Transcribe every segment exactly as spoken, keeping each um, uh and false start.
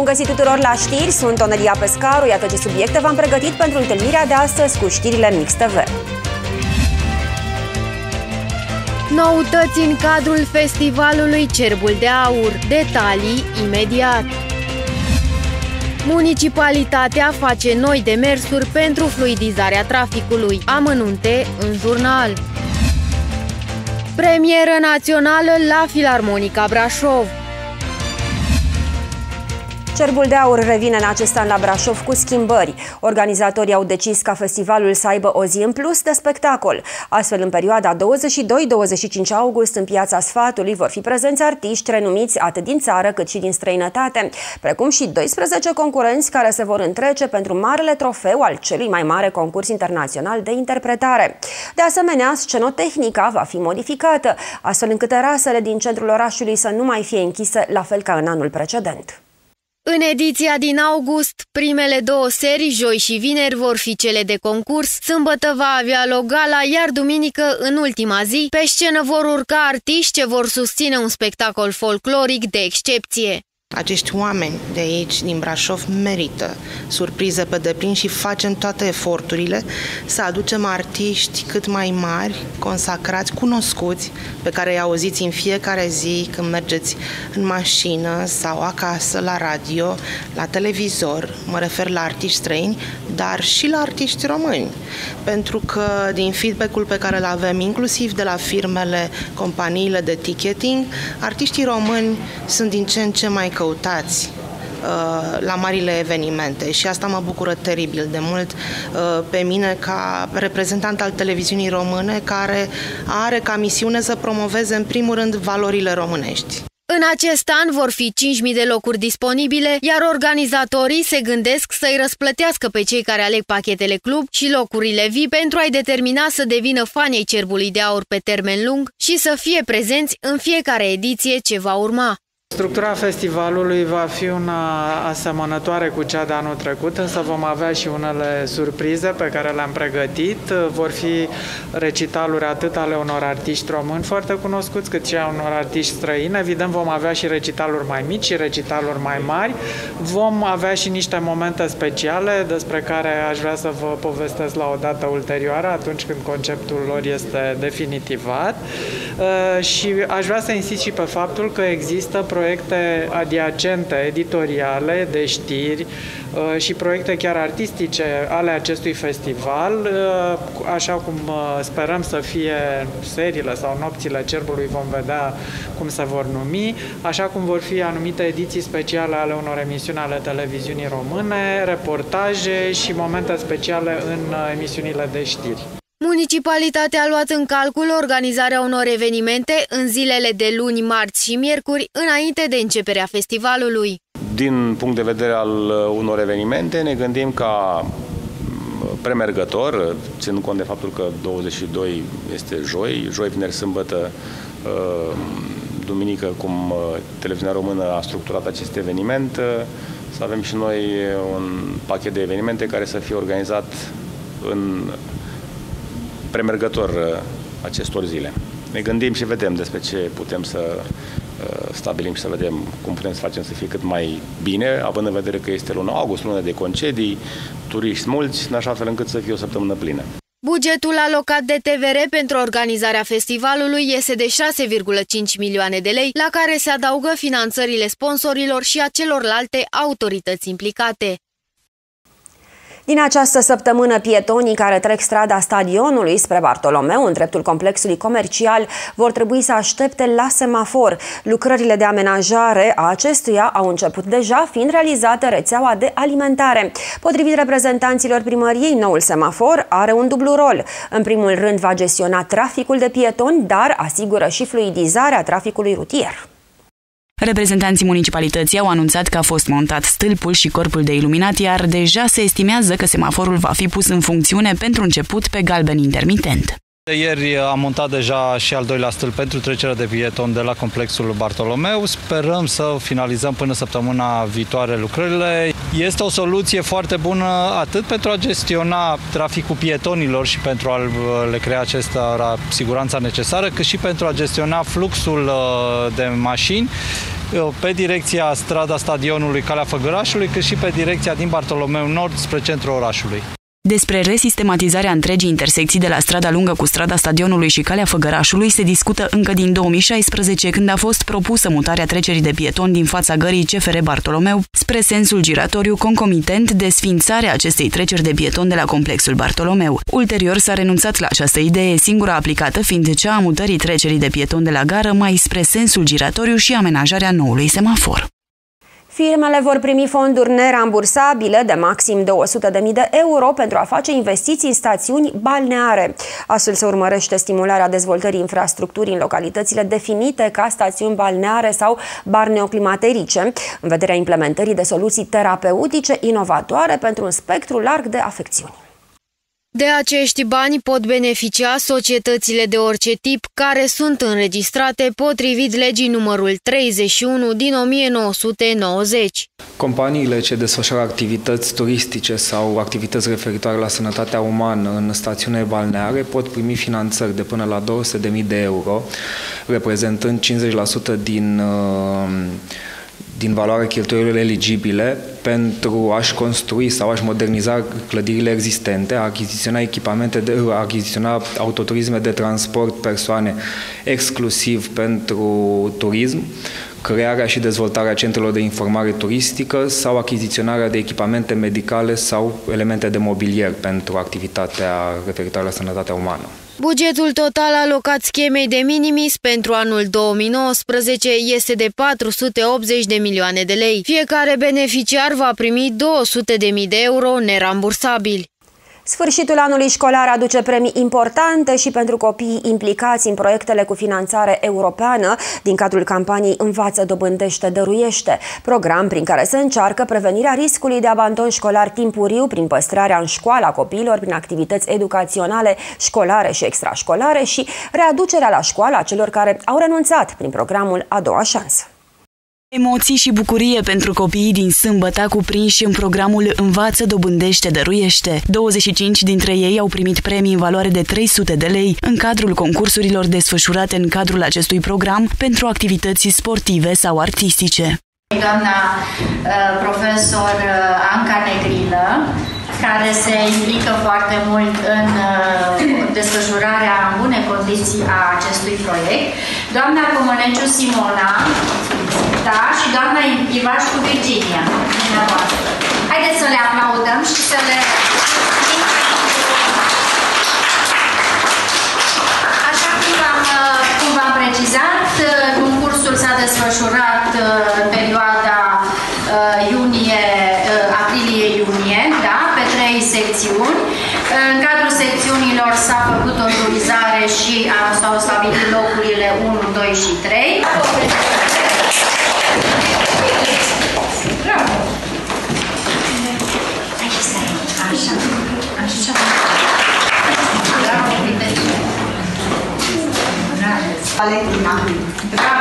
găsit tuturor la știri, sunt Onelia Pescaru, iată ce subiecte v-am pregătit pentru întâlnirea de astăzi cu știrile Mix T V. Noutăți în cadrul festivalului Cerbul de Aur. Detalii imediat. Municipalitatea face noi demersuri pentru fluidizarea traficului. Amănunte în jurnal. Premieră națională la Filarmonica Brașov. Cerbul de Aur revine în acest an la Brașov cu schimbări. Organizatorii au decis ca festivalul să aibă o zi în plus de spectacol. Astfel, în perioada douăzeci și doi douăzeci și cinci august, în Piața Sfatului, vor fi prezenți artiști renumiți atât din țară cât și din străinătate, precum și doisprezece concurenți care se vor întrece pentru marele trofeu al celui mai mare concurs internațional de interpretare. De asemenea, scenotehnica va fi modificată, astfel încât terasele din centrul orașului să nu mai fie închise, la fel ca în anul precedent. În ediția din august, primele două serii, joi și vineri, vor fi cele de concurs, sâmbătă va avea loc gala, iar duminică, în ultima zi, pe scenă vor urca artiști ce vor susține un spectacol folcloric de excepție. Acești oameni de aici, din Brașov, merită surprize pe deplin și facem toate eforturile să aducem artiști cât mai mari, consacrați, cunoscuți, pe care îi auziți în fiecare zi când mergeți în mașină sau acasă, la radio, la televizor. Mă refer la artiști străini, dar și la artiști români. Pentru că din feedback-ul pe care îl avem, inclusiv de la firmele, companiile de ticketing, artiștii români sunt din ce în ce mai căutați uh, la marile evenimente și asta mă bucură teribil de mult uh, pe mine ca reprezentant al televiziunii române, care are ca misiune să promoveze în primul rând valorile românești. În acest an vor fi cinci mii de locuri disponibile, iar organizatorii se gândesc să-i răsplătească pe cei care aleg pachetele club și locurile vii pentru a-i determina să devină fani ai Cerbului de Aur pe termen lung și să fie prezenți în fiecare ediție ce va urma. Structura festivalului va fi una asemănătoare cu cea de anul trecut, însă vom avea și unele surprize pe care le-am pregătit. Vor fi recitaluri atât ale unor artiști români foarte cunoscuți, cât și a unor artiști străini. Evident, vom avea și recitaluri mai mici și recitaluri mai mari. Vom avea și niște momente speciale despre care aș vrea să vă povestesc la o dată ulterioară, atunci când conceptul lor este definitivat. Și aș vrea să insist și pe faptul că există proiecte adiacente, editoriale, de știri și proiecte chiar artistice ale acestui festival, așa cum sperăm să fie seriile sau nopțile Cerbului, vom vedea cum se vor numi, așa cum vor fi anumite ediții speciale ale unor emisiuni ale televiziunii române, reportaje și momente speciale în emisiunile de știri. Municipalitatea a luat în calcul organizarea unor evenimente în zilele de luni, marți și miercuri, înainte de începerea festivalului. Din punct de vedere al unor evenimente, ne gândim ca premergător, ținând cont de faptul că douăzeci și doi este joi, joi, vineri, sâmbătă, duminică, cum televiziunea română a structurat acest eveniment, să avem și noi un pachet de evenimente care să fie organizat în premergător acestor zile. Ne gândim și vedem despre ce putem să stabilim și să vedem cum putem să facem să fie cât mai bine, având în vedere că este luna august, luna de concedii, turiști mulți, în așa fel încât să fie o săptămână plină. Bugetul alocat de T V R pentru organizarea festivalului este de șase virgulă cinci milioane de lei, la care se adaugă finanțările sponsorilor și a celorlalte autorități implicate. Din această săptămână, pietonii care trec strada stadionului spre Bartolomeu, în dreptul complexului comercial, vor trebui să aștepte la semafor. Lucrările de amenajare a acestuia au început deja, fiind realizată rețeaua de alimentare. Potrivit reprezentanților primăriei, noul semafor are un dublu rol. În primul rând va gestiona traficul de pietoni, dar asigură și fluidizarea traficului rutier. Reprezentanții municipalității au anunțat că a fost montat stâlpul și corpul de iluminat, iar deja se estimează că semaforul va fi pus în funcțiune pentru început pe galben intermitent. Ieri am montat deja și al doilea stâlp pentru trecerea de pieton de la complexul Bartolomeu. Sperăm să finalizăm până săptămâna viitoare lucrările. Este o soluție foarte bună atât pentru a gestiona traficul pietonilor și pentru a le crea acesta siguranța necesară, cât și pentru a gestiona fluxul de mașini pe direcția strada Stadionului Calea Făgărașului, cât și pe direcția din Bartolomeu Nord spre centrul orașului. Despre resistematizarea întregii intersecții de la strada lungă cu strada Stadionului și Calea Făgărașului se discută încă din două mii șaisprezece, când a fost propusă mutarea trecerii de pietoni din fața gării C F R Bartolomeu spre sensul giratoriu, concomitent desființarea acestei treceri de pietoni de la complexul Bartolomeu. Ulterior s-a renunțat la această idee, singura aplicată fiind cea a mutării trecerii de pietoni de la gară mai spre sensul giratoriu și amenajarea noului semafor. Firmele vor primi fonduri nerambursabile de maxim două sute de mii de euro pentru a face investiții în stațiuni balneare. Astfel se urmărește stimularea dezvoltării infrastructurii în localitățile definite ca stațiuni balneare sau balneoclimaterice, în vederea implementării de soluții terapeutice inovatoare pentru un spectru larg de afecțiuni. De acești bani pot beneficia societățile de orice tip care sunt înregistrate potrivit legii numărul treizeci și unu din o mie nouă sute nouăzeci. Companiile ce desfășoară activități turistice sau activități referitoare la sănătatea umană în stațiune balneare pot primi finanțări de până la două sute de mii de euro, reprezentând cincizeci la sută din din valoarea cheltuielilor eligibile pentru a-și construi sau a-și moderniza clădirile existente, a achiziționa echipamente, de, a achiziționa autoturisme de transport persoane exclusiv pentru turism, crearea și dezvoltarea centrelor de informare turistică sau achiziționarea de echipamente medicale sau elemente de mobilier pentru activitatea referitoare la sănătatea umană. Bugetul total alocat schemei de minimis pentru anul două mii nouăsprezece este de patru sute optzeci de milioane de lei. Fiecare beneficiar va primi două sute de mii de euro nerambursabili. Sfârșitul anului școlar aduce premii importante și pentru copiii implicați în proiectele cu finanțare europeană din cadrul campaniei Învață, dobândește, dăruiește, program prin care se încearcă prevenirea riscului de abandon școlar timpuriu prin păstrarea în școală a copiilor prin activități educaționale, școlare și extrașcolare și readucerea la școală a celor care au renunțat prin programul A doua șansă. Emoții și bucurie pentru copiii din Sâmbăta cuprinși în programul Învață, dobândește, dăruiește. douăzeci și cinci dintre ei au primit premii în valoare de trei sute de lei în cadrul concursurilor desfășurate în cadrul acestui program pentru activități sportive sau artistice. Doamna profesor Anca Negrilă, care se implică foarte mult în desfășurarea în bune condiții a acestui proiect, doamna Comăneciu Simona, da, și doamna Ivașcu Virginia. Haideți să le aplaudăm și să le... Așa cum v-am precizat, concursul s-a desfășurat în perioada iunie, aprilie-iunie, da, pe trei secțiuni. În cadrul secțiunilor s-a făcut autorizare și s-au stabilit locurile unu, doi și trei. Bravo! Așa, așa. Bravo, uite-te! Bravo! Valentina! Bravo!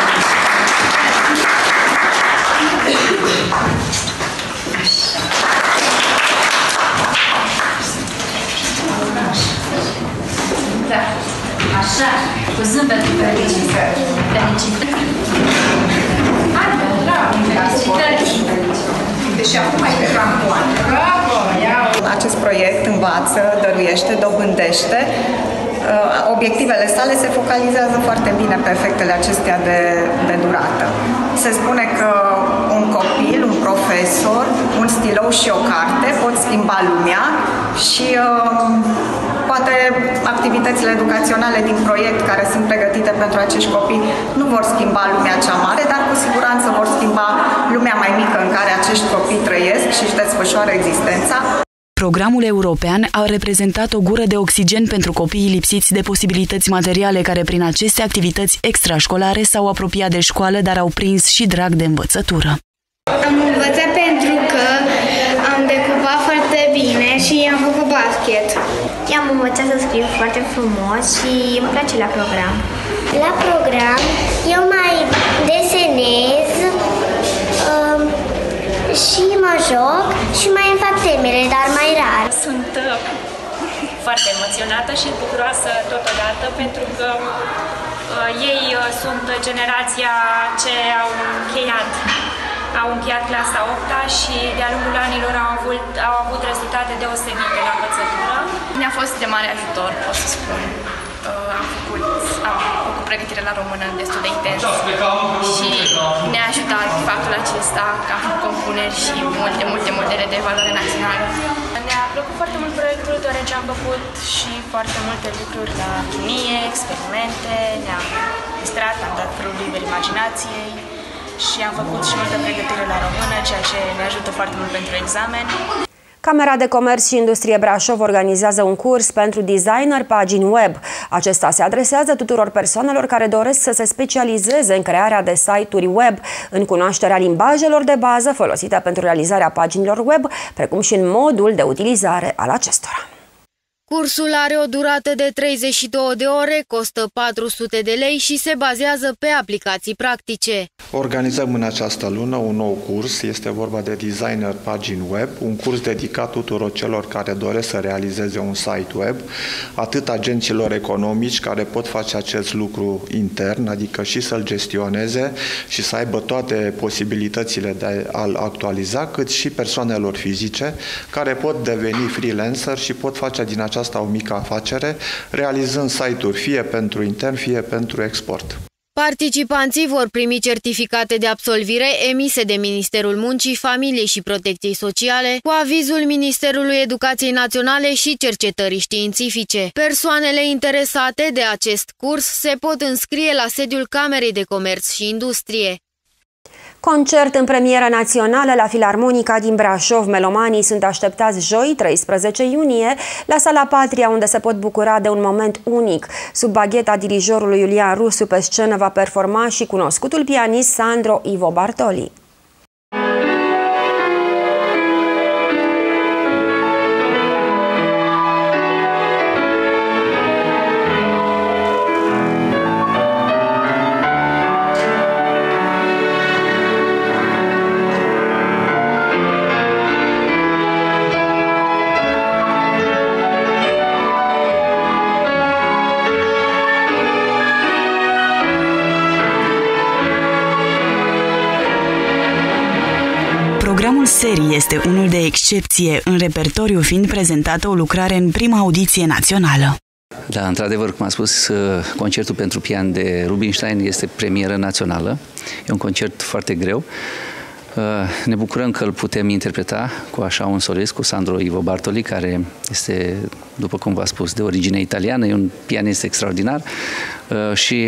Da. Așa, cu zâmbetul felicitări. Felicitări. Hai, bravo, felicitări. Deci acum ai pe campoan. Bravo, iau. Acest proiect învață, dăruiește, dobândește. Obiectivele sale se focalizează foarte bine pe efectele acestea de, de durată. Se spune că un copil, un profesor, un stilou și o carte pot schimba lumea și uh, poate activitățile educaționale din proiect care sunt pregătite pentru acești copii nu vor schimba lumea cea mare, dar cu siguranță vor schimba lumea mai mică în care acești copii trăiesc și își desfășoară existența. Programul european a reprezentat o gură de oxigen pentru copiii lipsiți de posibilități materiale care prin aceste activități extrașcolare s-au apropiat de școală, dar au prins și drag de învățătură. Am învățat pentru că am decupat foarte bine și am făcut basket. Eu am învățat să scriu foarte frumos și îmi place la program. La program eu mai desenez um, și mă joc și mai îmi fac temele, dar mai rar. Sunt uh, foarte emoționată și bucuroasă totodată pentru că Ei sunt generația ce au încheiat, au încheiat clasa a opta și de-a lungul anilor au avut, au avut rezultate deosebite la învățătură. Mi-a fost de mare ajutor, pot să spun. Am făcut, am făcut pregătire la română destul de intens și ne-a ajutat faptul acesta că am făcut compuneri și multe, multe modele de valoare națională. Ne-a plăcut foarte mult proiectul, deoarece am făcut și foarte multe lucruri la chimie, experimente, ne-am distrat, am dat felul liber imaginației și am făcut și multă pregătire la română, ceea ce ne ajută foarte mult pentru examen. Camera de Comerț și Industrie Brașov organizează un curs pentru designer pagini web. Acesta se adresează tuturor persoanelor care doresc să se specializeze în crearea de site-uri web, în cunoașterea limbajelor de bază folosite pentru realizarea paginilor web, precum și în modul de utilizare al acestora. Cursul are o durată de treizeci și două de ore, costă patru sute de lei și se bazează pe aplicații practice. Organizăm în această lună un nou curs, este vorba de designer pagini web, un curs dedicat tuturor celor care doresc să realizeze un site web, atât agenților economici care pot face acest lucru intern, adică și să-l gestioneze și să aibă toate posibilitățile de a-l actualiza, cât și persoanelor fizice care pot deveni freelancer și pot face din această asta o mică afacere, realizând site-uri fie pentru intern, fie pentru export. Participanții vor primi certificate de absolvire emise de Ministerul Muncii, Familiei și Protecției Sociale, cu avizul Ministerului Educației Naționale și Cercetării Științifice. Persoanele interesate de acest curs se pot înscrie la sediul Camerei de Comerț și Industrie. Concert în premieră națională la Filarmonica din Brașov. Melomanii sunt așteptați joi, treisprezece iunie, la Sala Patria, unde se pot bucura de un moment unic. Sub bagheta dirijorului Iulian Rusu, pe scenă va performa și cunoscutul pianist Sandro Ivo Bartoli. Programul serii este unul de excepție, în repertoriu fiind prezentată o lucrare în prima audiție națională. Da, într-adevăr, cum am spus, concertul pentru pian de Rubinstein este premieră națională. E un concert foarte greu. Ne bucurăm că îl putem interpreta cu așa un solist, cu Sandro Ivo Bartoli, care este, după cum v-am spus, de origine italiană, e un pianist extraordinar și,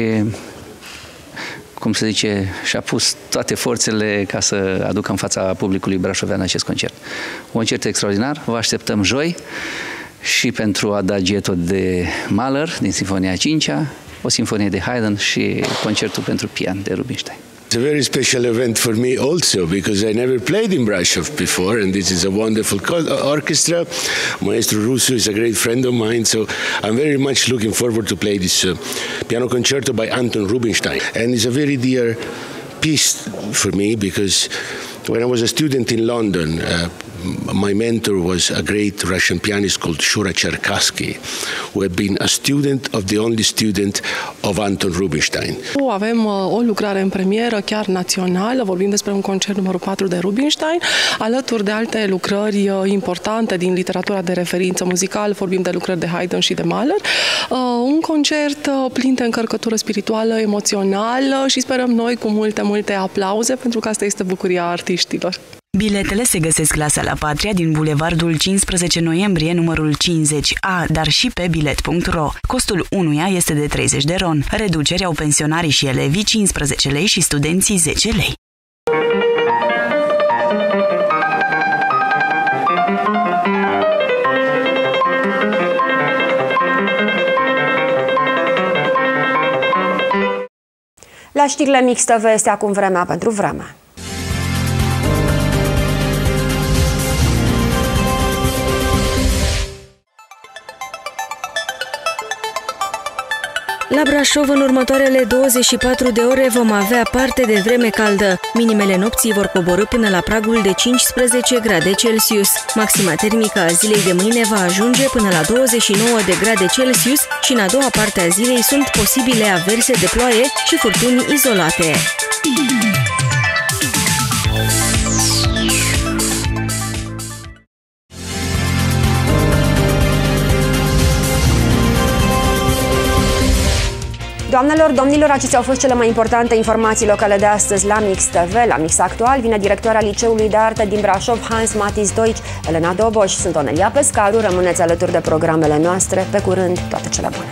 cum se zice, și-a pus toate forțele ca să aducă în fața publicului brașovean acest concert. Un concert extraordinar, vă așteptăm joi și pentru Adagietto de Mahler din Sinfonia a cincea, o sinfonie de Haydn și concertul pentru pian de Rubinstein. It's a very special event for me also because I never played in Brasov before, and this is a wonderful orchestra. Maestro Rusu is a great friend of mine, so I'm very much looking forward to play this uh, piano concerto by Anton Rubinstein. And it's a very dear piece for me because when I was a student in London, uh, my mentor was a great Russian pianist called Shura Cherkassky, who had been a student of the only student of Anton Rubinstein. Avem uh, o lucrare în premieră, chiar națională, vorbim despre un concert numărul patru de Rubinstein, alături de alte lucrări uh, importante din literatura de referință muzicală, vorbim de lucrări de Haydn și de Mahler. Uh, un concert uh, plin de încărcătură spirituală, emoțională și sperăm noi cu multe, multe aplauze, pentru că asta este bucuria artiștilor. Biletele se găsesc la Sala Patria din Bulevardul cincisprezece noiembrie, numărul cincizeci A, dar și pe bilet punct ro. Costul unuia este de treizeci de ron. Reduceri au pensionarii și elevii cincisprezece lei și studenții zece lei. La știrile Mix T V este acum vremea pentru vreme. La Brașov, în următoarele douăzeci și patru de ore vom avea parte de vreme caldă. Minimele nopții vor coborî până la pragul de cincisprezece grade Celsius. Maxima termică a zilei de mâine va ajunge până la douăzeci și nouă de grade Celsius și în a doua parte a zilei sunt posibile averse de ploaie și furtuni izolate. Doamnelor, domnilor, acestea au fost cele mai importante informații locale de astăzi la Mix T V. La Mix Actual vine directoarea Liceului de Artă din Brașov, Hans Matis Deutsch, Elena Doboș. Sunt Onelia Pescaru, rămâneți alături de programele noastre. Pe curând, toate cele bune!